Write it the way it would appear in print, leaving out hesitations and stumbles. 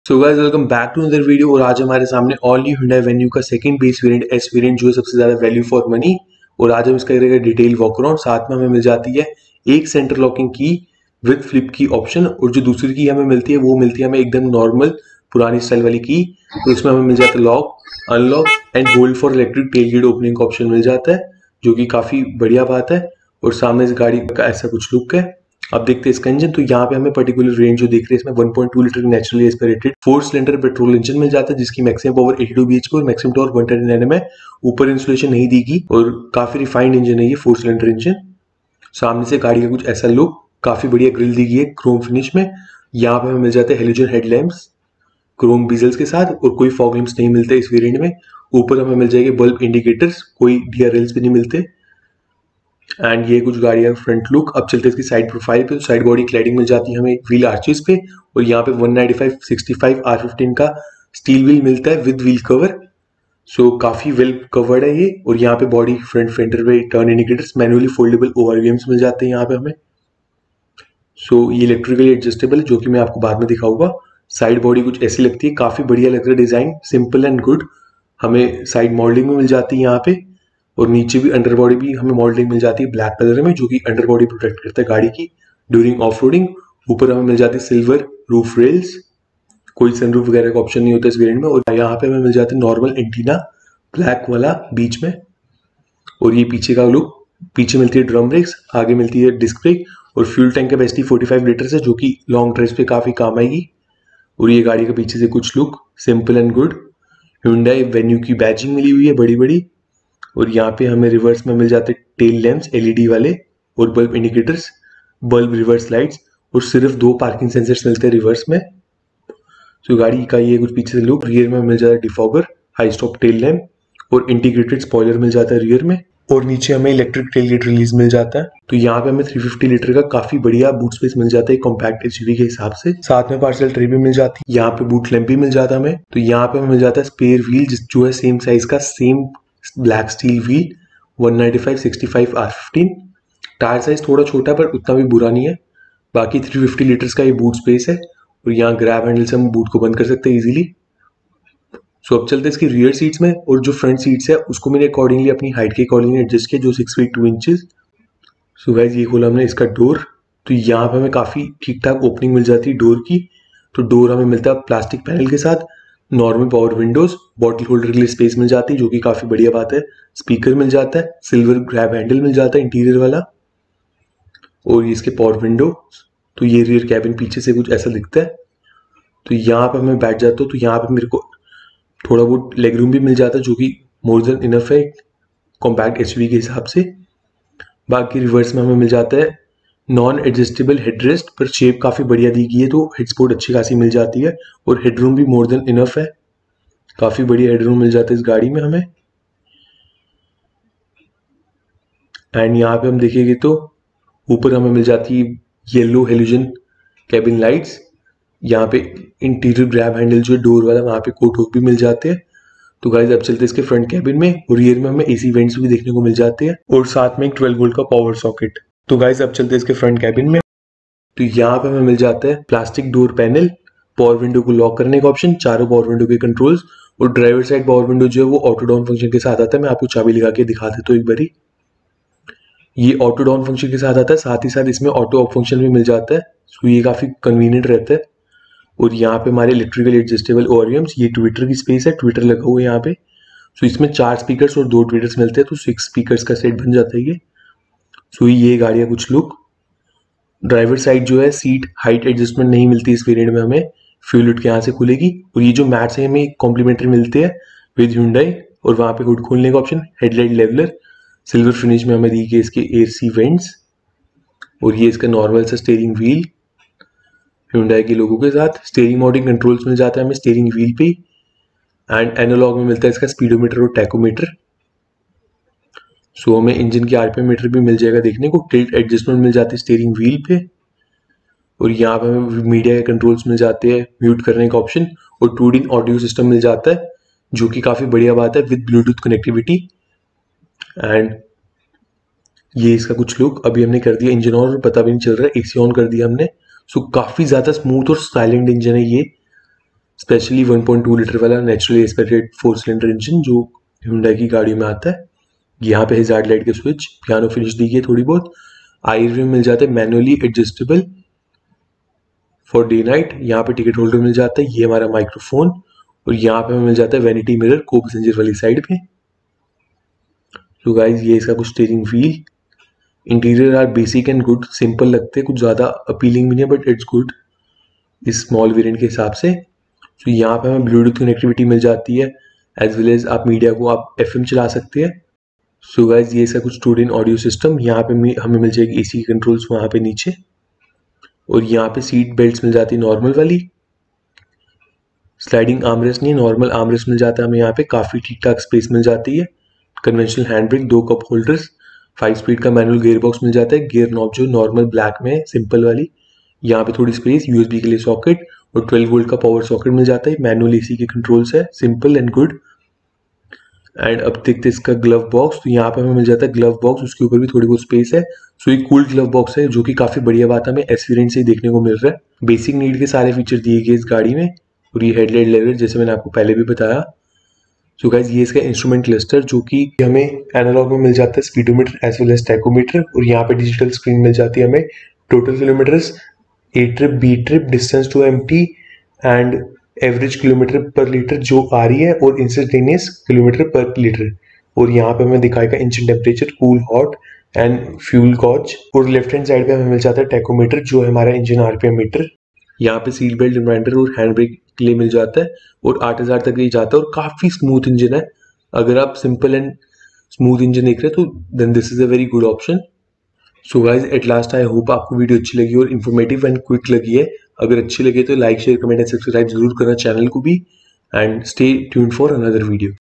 So guys welcome back to another video. और आज हमारे सामने ऑल न्यू Hyundai Venue का second base variant S variant जो है सबसे ज्यादा वैल्यू फॉर मनी। और आज हम इसका करेंगे डिटेल वॉक अराउंड। साथ में हमें मिल जाती है एक centre locking key with flip key option, और जो दूसरी की हमें मिलती है वो मिलती है हमें एकदम नॉर्मल पुरानी स्टाइल वाली की। तो इसमें हमें मिल जाता है lock, unlock and hold for electric tail gate opening का ऑप्शन मिल जाता है, जो कि काफी बढ़िया बात है। और सामने इस गाड़ी का ऐसा कुछ लुक है। अब देखते हैं इसका इंजन। तो यहाँ पे हमें पर्टिकुलर रेंज जो देख रहे हैं इसमें 1.2 litre naturally aspirated 4 cylinder petrol engine मिल जाता है, जिसकी मैक्सिमम पावर 82 bhp और मैक्सिमम टॉर्क 110 Nm है। ऊपर इंसुलेशन नहीं दीगी और काफी रिफाइंड इंजन है ये 4 सिलेंडर इंजन। सामने से गाड़ी का कुछ ऐसा लुक, काफी बढ़िया ग्रिल दी गई है क्रोम फिनिश में। यहाँ पे हमें मिल जाते हैं हेलोजन हेडलैम्प्स क्रोम बीजल्स के साथ, और कोई फॉग लैम्प्स नहीं मिलते इस वेरिएंट में। ऊपर हमें मिल जाएंगे बल्ब इंडिकेटर्स, कोई DRLs भी नहीं मिलते। एंड ये कुछ गाड़ी का फ्रंट लुक। अब चलते हैं इसकी साइड प्रोफाइल पे। तो साइड बॉडी क्लैडिंग मिल जाती है हमें व्हील आर्चेस पे, और यहाँ पे 195/65 R15 का स्टील व्हील मिलता है विद व्हील कवर। सो काफी वेल कवर्ड है ये। और यहाँ पे बॉडी फ्रंट फेंडर पे turn indicators, manually foldable ORVMs मिल जाते हैं यहाँ पे हमें। सो ये इलेक्ट्रिकली एडजस्टेबल है, जो कि मैं आपको बाद में दिखाऊंगा। साइड बॉडी कुछ ऐसी लगती है, काफी बढ़िया लग रहा है डिजाइन, सिंपल एंड गुड। हमें साइड मॉडलिंग में मिल जाती है यहाँ पे, और नीचे भी अंडर बॉडी भी हमें मॉडलिंग मिल जाती है ब्लैक कलर में, जो कि अंडर बॉडी प्रोटेक्ट करता है गाड़ी की ड्यूरिंग ऑफ रोडिंग। ऊपर हमें मिल जाती है सिल्वर रूफ रेल्स, कोई सनरूफ वगैरह का ऑप्शन नहीं होता इस वेरिएंट में। और यहाँ पे हमें मिल जाते हैं नॉर्मल एंटीना ब्लैक वाला बीच में। और ये पीछे का लुक, पीछे मिलती है ड्रम ब्रेक्स, आगे मिलती है डिस्क ब्रेक। और फ्यूल टैंक कैपेसिटी 45 लीटर है, जो कि लॉन्ग ड्राइव पे काफी काम आएगी। और ये गाड़ी के पीछे से कुछ look simple and good. Hyundai Venue की बैजिंग मिली हुई है बड़ी बड़ी। और यहाँ पे हमें रिवर्स में मिल जाते टेल लैंप्स LED वाले, और bulb indicators, bulb reverse lights, और सिर्फ 2 पार्किंग सेंसर्स मिलते हैं रिवर्स में। तो गाड़ी का ये कुछ पीछे से लुक। रियर में मिल जाता है defogger, high stop tail lamp, और इंटीग्रेटेड स्पॉइलर मिल जाता है रियर में। और नीचे हमें इलेक्ट्रिक टेल गेट रिलीज मिल जाता है। तो यहाँ पे हमें 350 लीटर का काफी बढ़िया बूट स्पेस मिल जाता है कॉम्पैक्ट SUV के हिसाब से। साथ में पार्सल ट्रे भी मिल जाती है, यहाँ पे बूट लैंप भी मिल जाता है हमें। तो यहाँ पे हमें मिल जाता है स्पेयर व्हील, जो है सेम साइज का, same black steel wheel 195/65 R15। Tyre size थोड़ा छोटा पर उतना भी बुरा नहीं है। बाकी 350 लीटर्स का ये बूट स्पेस है। और यहाँ ग्रैब हैंडल से हम बूट को बंद कर सकते हैं इजीली। सो अब चलते हैं इसकी रियर सीट्स में। और जो फ्रंट सीट्स है उसको मैंने अकॉर्डिंगली अपनी हाइट के अकॉर्डिंगली एडजस्ट किया, जो 6 फीट 2 इंचेस। सो गाइस ये खोला हमने इसका डोर। तो यहाँ पे हमें काफी ठीक ठाक ओपनिंग मिल जाती है डोर की। तो डोर हमें मिलता है प्लास्टिक पैनल के साथ, normal power windows, bottle holder के लिए स्पेस मिल जाती है, जो कि काफी बढ़िया बात है। स्पीकर मिल जाता है, सिल्वर ग्रैब हैंडल मिल जाता है इंटीरियर वाला, और ये इसके पावर विंडो। तो ये रियर कैबिन पीछे से कुछ ऐसा दिखता है। तो यहाँ पे मैं बैठ जाता हूँ, तो यहाँ पे मेरे को थोड़ा बहुत लेग रूम भी मिल जाता है, जो कि मोर देन इनफ है कॉम्पैक्ट SUV के हिसाब से। बाकी रिवर्स में हमें मिल जाता है नॉन एडजस्टेबल हेडरेस्ट, पर शेप काफी बढ़िया दी गई है, तो हेड सपोर्ट अच्छी खासी मिल जाती है। और हेडरूम भी मोर देन इनफ है, काफी बढ़िया हेडरूम मिल जाता है इस गाड़ी में हमें। एंड यहाँ पे हम देखेंगे तो ऊपर हमें मिल जाती है येलो हेलोजन कैबिन लाइट्स। यहाँ पे इंटीरियर ग्रैब हैंडल जो है डोर वाला, वहाँ पे कोट हुक भी मिल जाते हैं। तो गाइस अब चलते हैं इसके फ्रंट कैबिन में। और रियर में हमें AC वेंट्स भी देखने को मिल जाते हैं, और साथ में एक 12 वोल्ट का पावर सॉकेट। तो गाइस अब चलते हैं इसके फ्रंट कैबिन में। तो यहाँ पे हमें मिल जाता है plastic door panel, power window को लॉक करने का ऑप्शन, चारों पावर विंडो के कंट्रोल्स, और ड्राइवर साइड पावर विंडो जो है वो ऑटो डाउन फंक्शन के साथ आता है। मैं आपको चाबी लगा के दिखा देता हूँ एक बारी। ये ऑटो डाउन फंक्शन के साथ आता है, साथ ही साथ इसमें ऑटो ऑफ फंक्शन भी मिल जाता है। तो ये काफी कन्वीनियंट रहता है। और यहाँ पे हमारे इलेक्ट्रिकल एडजस्टेबल ORVMs, ये ट्विटर की स्पेस है, ट्विटर लगा हुआ है यहाँ पे। सो इसमें 4 स्पीकर्स और 2 ट्विटर्स मिलते हैं, तो 6 स्पीकर्स का सेट बन जाता है ये। सो ये गाड़ी का कुछ लुक। ड्राइवर साइड जो है सीट हाइट एडजस्टमेंट नहीं मिलती इस वेरिएंट में हमें, फ्यूल हुड के यहाँ से खुलेगी। और ये जो मैट्स है हमें कॉम्प्लीमेंट्री मिलते हैं विद Hyundai। और वहाँ पे हुड खोलने का option, headlight leveller, silver finish में हमें दी गई इसके AC वेंट्स। और ये इसका नॉर्मल सा स्टीयरिंग व्हील Hyundai के लोगों के साथ। स्टीयरिंग माउंटिंग कंट्रोल्स मिल जाता है हमें स्टीयरिंग व्हील पे। एंड एनालॉग में मिलता है इसका स्पीडोमीटर और टैकोमीटर। सो हमें इंजन की RPM मीटर भी मिल जाएगा देखने को। टिल्ट एडजस्टमेंट मिल जाती है स्टीयरिंग व्हील पे। और यहाँ पे हमें मीडिया के कंट्रोल्स मिल जाते हैं, म्यूट करने का ऑप्शन, और 2D ऑडियो सिस्टम मिल जाता है, जो कि काफी बढ़िया बात है विद ब्लूटूथ कनेक्टिविटी। एंड ये इसका कुछ लुक। अभी हमने कर दिया इंजन ऑन और पता भी नहीं चल रहा है, AC ऑन कर दिया हमने। सो काफी ज्यादा स्मूथ और साइलेंट इंजन है ये। स्पेशली 1.2 लीटर वाला नेचुरली एस्पिरेटेड 4 सिलेंडर इंजन जो Hyundai की गाड़ी में आता है। यहाँ पे हैजार्ड लाइट के स्विच, पियानो फिनिश दी है थोड़ी बहुत। आईरिस में मिल जाता है manually adjustable for day night. यहाँ पे टिकट होल्डर मिल जाता है, ये हमारा माइक्रोफोन, और यहाँ पे हमें मिल जाता है वैनिटी मिरर को पैसेंजर वाली साइड पे। तो गाइज ये इसका कुछ steering wheel. Interior are basic and good, simple लगते हैं, कुछ ज़्यादा अपीलिंग भी नहीं है बट इट्स गुड इस स्मॉल वेरिएंट के हिसाब से। तो यहाँ पे हमें ब्लूटूथ कनेक्टिविटी मिल जाती है, एज वेल एज आप मीडिया को आप FM चला सकते हैं। सो गाइज ये इसका कुछ स्टूडेंट ऑडियो सिस्टम। यहाँ पे हमें मिल जाएगी AC की कंट्रोल्स वहाँ पे नीचे, और यहाँ पे सीट बेल्ट मिल जाती है नॉर्मल वाली। स्लाइडिंग आर्मरेस्ट नहीं, नॉर्मल आर्मरेस्ट मिल जाता है हमें यहाँ पे, काफ़ी ठीक ठाक स्पेस मिल जाती है। Conventional hand brake, 2 cup holders, 5 speed का मैनुअल गियर बॉक्स मिल जाता है। गियर नॉब जो नॉर्मल ब्लैक में है, सिंपल वाली। यहाँ पे थोड़ी स्पेस, USB के लिए सॉकेट, और 12 वोल्ट का पावर सॉकेट मिल जाता है। मैनुअल AC के कंट्रोल्स है, सिंपल एंड गुड। एंड अब देखते हैं इसका ग्लव बॉक्स। तो यहाँ पे हमें मिल जाता है ग्लव बॉक्स, उसके ऊपर भी थोड़ी बहुत स्पेस है। सो ये कूल ग्लव बॉक्स है जो कि काफ़ी बढ़िया बात हमें S वेरिएंट से ही देखने को मिल रहा है। बेसिक नीड के सारे फीचर दिए गए इस गाड़ी में, और ये हेडलाइट लेवल जैसे मैंने आपको पहले भी बताया। सो गाइज ये इसका इंस्ट्रूमेंट क्लस्टर जो कि हमें एनालॉग में मिल जाता है, speedometer as well as tachometer, और यहाँ पे डिजिटल स्क्रीन मिल जाती है हमें। Total kilometres, A trip, B trip, distance to empty and average kilometre per litre जो आ रही है, और इंस्टेंटेनियस किलोमीटर पर लीटर। और यहाँ पे हमें दिखाएगा engine temperature, cool, hot and fuel gauge. और लेफ्ट हैंड साइड पे हमें मिल जाता है टैकोमीटर जो है हमारा इंजन RPM मीटर। यहाँ पे सीट बेल्ट, रिमाइंडर और हैंड ब्रेक के लिए मिल जाता है, और 8000 तक ये जाता है, और काफ़ी स्मूथ इंजन है। अगर आप सिंपल एंड स्मूथ इंजन देख रहे हैं तो then this is a very good option. So guys at last I hope आपको वीडियो अच्छी लगी और इन्फॉर्मेटिव एंड क्विक लगी है। अगर अच्छी लगे तो like, share, comment and subscribe जरूर करना चैनल को भी, and stay tuned for another video.